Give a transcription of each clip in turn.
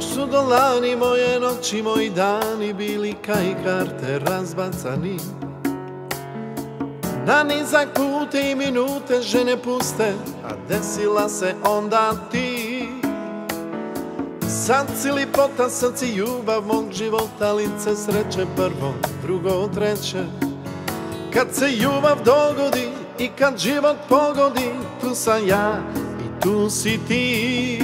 Još su dolani moje noći, moji dani bili kaj karte razbacani. Na nizak put i minute žene puste, a desila se onda ti. Sad si lipota, sad si ljubav mog života, lice sreće prvo, drugo, treće. Kad se ljubav dogodi i kad život pogodi, tu sam ja i tu si ti.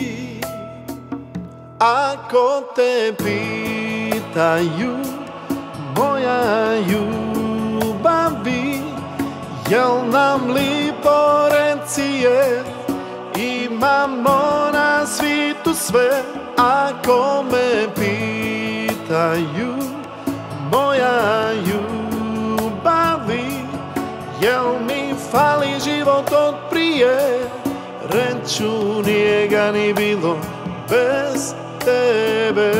Ako te pitaju moja ljubavi, jel nam lipo reci je, imamo na svitu sve. Ako me pitaju moja ljubavi, jel mi fali život od prije, reću nije ga ni bilo bez tebe.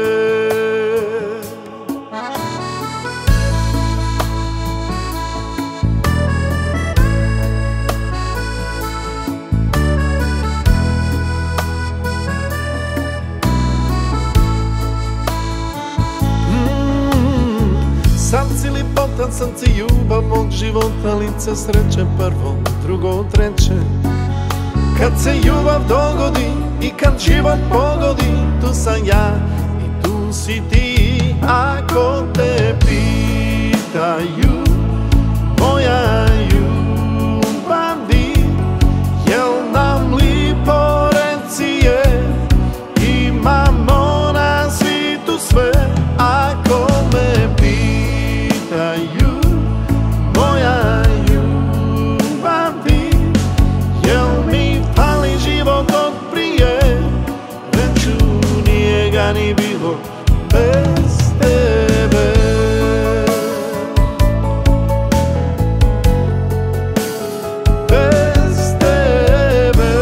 Sad si lipota, sad si ljubav mog života, lice sreće prvo, drugo, treće. Kad se ljubav dogodi i kad život pogodi, tu sam ja i tu si ti. Ako te pitaju moja ljubavi, jel nam lipo reci je, imamo na svitu sve. Ako me pitaju moja ljubavi, jel mi fali život od prije, reću nije ga ni bilo bez tebe. Bez tebe.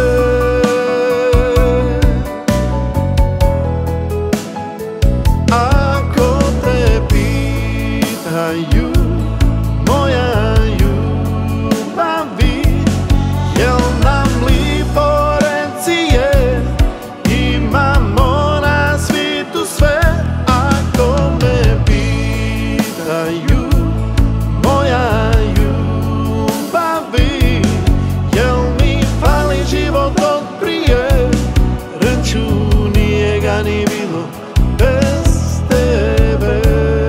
Ako te pitaju moja ljubavi, jel nam lipo reci je, imamo na svitu sve. Ako me pitaju moja ljubavi, jel mi fali život od prije, reću nije ga ni bilo bez tebe.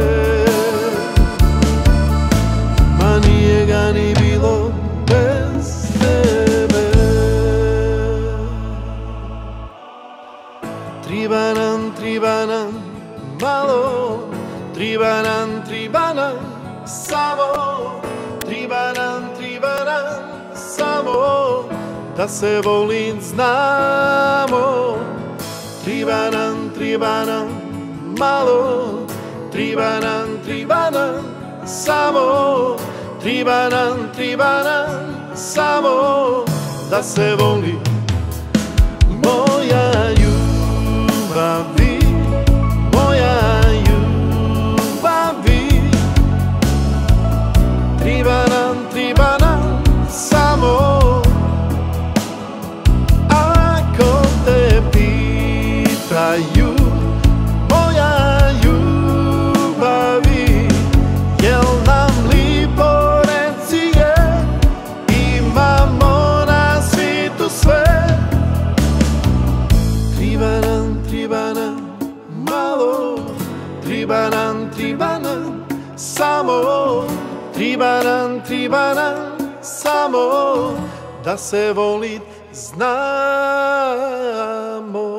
Ma nije ga ni bilo bez tebe. Triba nam malo, triba nam samo, triba nam samo, da se volit znamo. Triba nam malo, triba nam samo, triba nam samo, da se voli. Moja ljubavi, moja ljubavi, triba nam samo. Ako te pitaju moja ljubavi, jel nam lipo reci je, imamo na svitu sve. Triba nam malo, triba nam samo, triba nam samo, da se volit znamo.